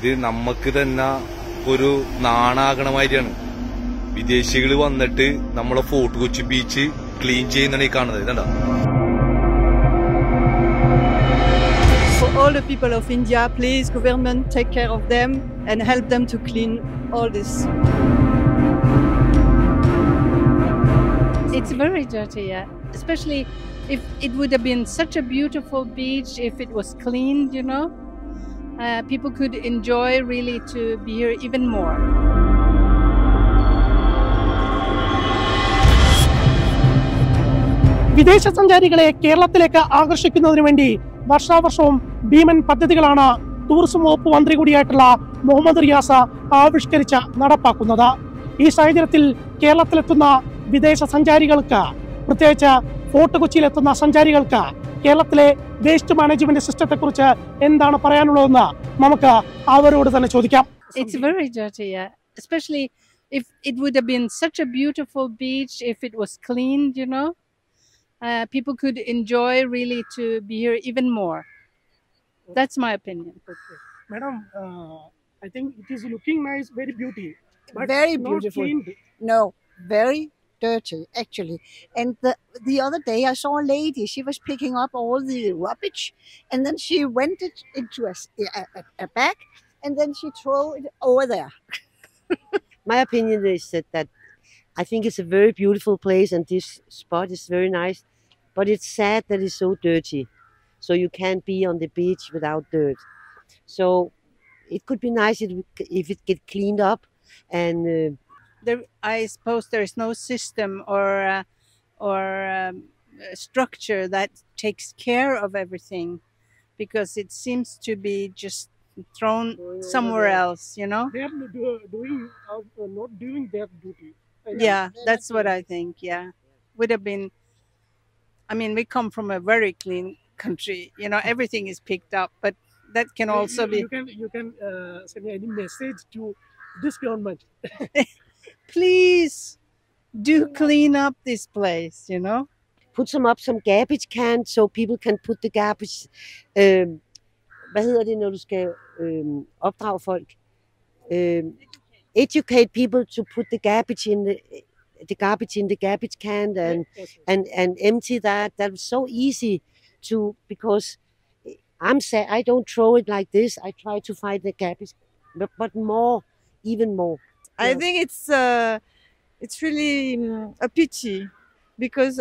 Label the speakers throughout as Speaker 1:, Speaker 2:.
Speaker 1: ഇത് നമുക്ക് തന്നെ ഒരു നാണാകണമായിട്ടാണ്. വിദേശികൾ വന്നിട്ട് നമ്മളെ ഫോർട്ട് കൊച്ചി ബീച്ച് ക്ലീൻ ചെയ്യുന്നതാണ് ഈ കാണുന്നത്. ഇതണ്ട.
Speaker 2: For all the people of India, please, government, take care of them and help them to clean all this.
Speaker 3: It's very dirty, yeah. Especially if it would have been such a beautiful beach if it was cleaned, you know. People could enjoy really to be here even more.
Speaker 4: വിദേശ സഞ്ചാരികളെ കേരളത്തിലേക്ക് ആകർഷിക്കുന്നതിന് വേണ്ടി വർഷാവർഷവും ഭീമൻ പദ്ധതികളാണ് tourism വകുപ്പ് മന്ത്രി കൂടിയായിട്ടുള്ള മുഹമ്മദ് റിയാസ് ആവിഷ്കരിച്ച് നടപ്പാക്കുന്നത്. ഈ സാഹചര്യത്തിൽ കേരളത്തിലെത്തുന്ന വിദേശ സഞ്ചാരികൾക്ക്, പ്രത്യേകിച്ച് ഫോർട്ട് കൊച്ചിയിലെത്തുന്ന സഞ്ചാരികൾക്ക് കേരളത്തിലെ വേസ്റ്റ് മാനേജ്മെന്റ് സിസ്റ്റത്തെ കുറിച്ച് എന്താണ് പറയാനുള്ളതെന്ന് നമുക്ക് അവരോട് തന്നെ ചോദിക്കാം.
Speaker 3: It's very dirty, yeah. Especially if it would have been such a beautiful beach if it was cleaned, you know. People could enjoy really to be here even more. That's my opinion.
Speaker 4: Okay. Madam, I think it is looking nice, very beauty. But
Speaker 5: very
Speaker 4: not
Speaker 5: beautiful.
Speaker 4: cleaned.
Speaker 5: No, very dirty actually. And the other day I saw a lady. She was picking up all the rubbish, and then she went it into a bag, and then she threw it over there.
Speaker 6: My opinion is that I think it's a very beautiful place, and this spot is very nice. But it's sad that it's so dirty. So you can't be on the beach without dirt. So it could be nice if it get cleaned up. And
Speaker 3: I suppose there is no system or structure that takes care of everything, because it seems to be just thrown somewhere else, you know.
Speaker 4: They are doing not doing their duty.
Speaker 3: Yeah, that's what I think. Yeah, would have been. I mean, we come from a very clean country. You know, everything is picked up, but that can also be.
Speaker 4: You can send any message to this government.
Speaker 3: Please do clean up this place. You know,
Speaker 6: put some garbage cans so people can put the garbage. Hvad hedder det, når du skal opdrage folk? Educate people to put the garbage in the garbage can and empty that. That's so easy to, because I'm sad. I don't throw it like this. I try to find the garbage, but more, even more.
Speaker 2: I think it's really a pity, because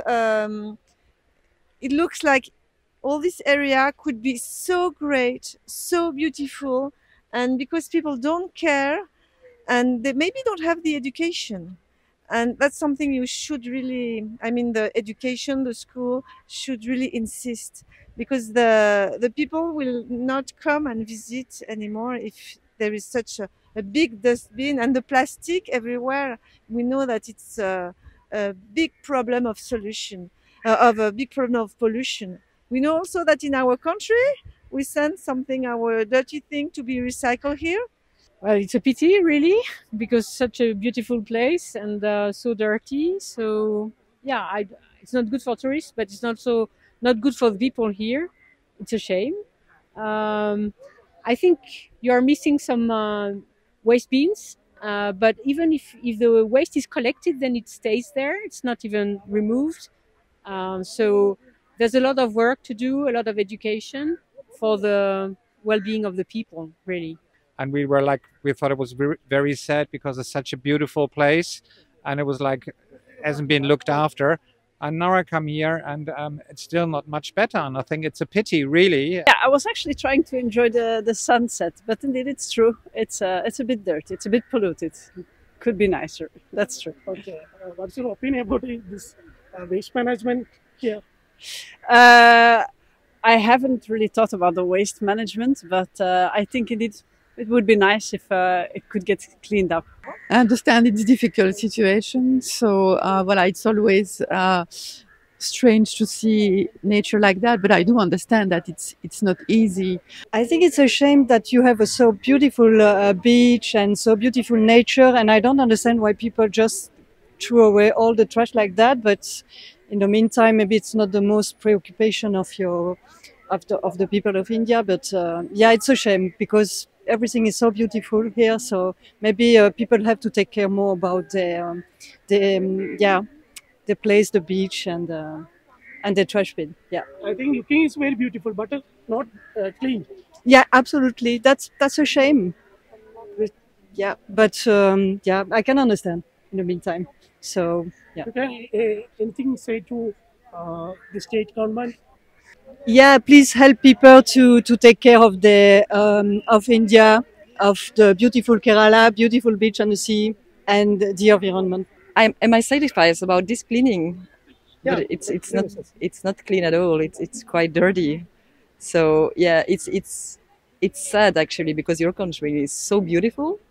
Speaker 2: it looks like all this area could be so great, so beautiful, and because people don't care and they maybe don't have the education. And that's something you should really, I mean, the education, the school should really insist, because the people will not come and visit anymore if there is such a big dustbin and the plastic everywhere. We know that it's a big problem of a big problem of pollution. We know also that in our country, we send our dirty thing to be recycled here.
Speaker 7: Well, it's a pity, really, because such a beautiful place and so dirty. So, yeah, it's not good for tourists, but it's not good for the people here. It's a shame. I think you are missing some waste bins, but even if the waste is collected, then it stays there. It's not even removed. So there's a lot of work to do, a lot of education for the well-being of the people, really.
Speaker 8: And we thought it was very, very sad, because it's such a beautiful place, and it was like hasn't been looked after. And now I come here, and it's still not much better. And I think it's a pity, really.
Speaker 2: Yeah, I was actually trying to enjoy the sunset, but indeed it's true. It's a bit dirty. It's a bit polluted. Could be nicer. That's true.
Speaker 4: Okay. What's your opinion about this waste management here?
Speaker 2: I haven't really thought about the waste management, but I think indeed it would be nice if it could get cleaned up.
Speaker 9: I understand it's a difficult situation, so it's always strange to see nature like that, but I do understand that it's not easy.
Speaker 2: I think it's a shame that you have a so beautiful beach and so beautiful nature, and I don't understand why people just throw away all the trash like that. But in the meantime, maybe it's not the most preoccupation of the people of India. But yeah, it's a shame, because
Speaker 10: everything is so beautiful here. So maybe people have to take care more about the place, the beach, and the trash bin. Yeah.
Speaker 4: I think looking is very beautiful, but not clean.
Speaker 10: Yeah, absolutely. That's a shame. Yeah, but I can understand in the meantime. So yeah.
Speaker 4: Okay, anything say to the state government?
Speaker 10: Yeah, please help people to take care of the of India, of the beautiful Kerala, beautiful beach and the sea, and the environment.
Speaker 11: Am I satisfied about this cleaning?
Speaker 4: Yeah,
Speaker 11: but it's not clean at all. It's quite dirty. So yeah, it's sad actually, because your country is so beautiful,